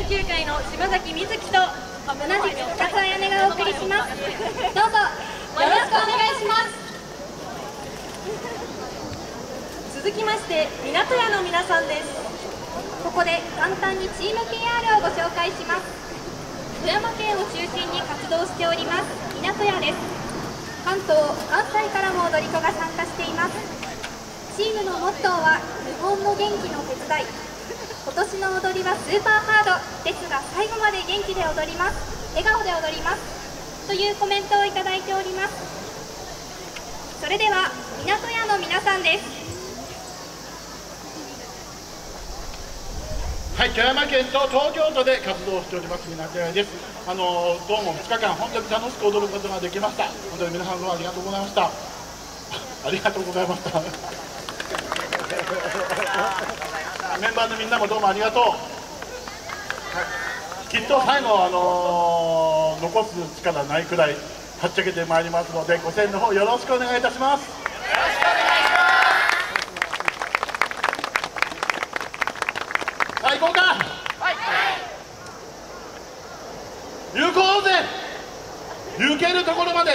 球界の島崎瑞希と同じく深津彩音がお送りします。どうぞよろしくお願いします。続きまして港屋の皆さんです。ここで簡単にチーム PR をご紹介します。富山県を中心に活動しております港屋です。関東、関西からも踊り子が参加しています。チームのモットーは日本の元気の手伝い。今年の踊りはスーパーハードですが最後まで元気で踊ります、笑顔で踊りますというコメントをいただいております。それでは港屋の皆さんです。 はい、富山県と東京都で活動しております港屋です。どうも2日間本当に楽しく踊ることができました。本当に皆さんどうもありがとうございました。ありがとうございましたメンバーのみんなもどうもありがとう。きっと最後残す力ないくらいはっちゃけてまいりますので、ご声援の方よろしくお願いいたします。さあ行こうか。行こうぜ。行けるところまで。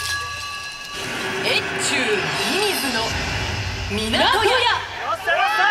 港屋。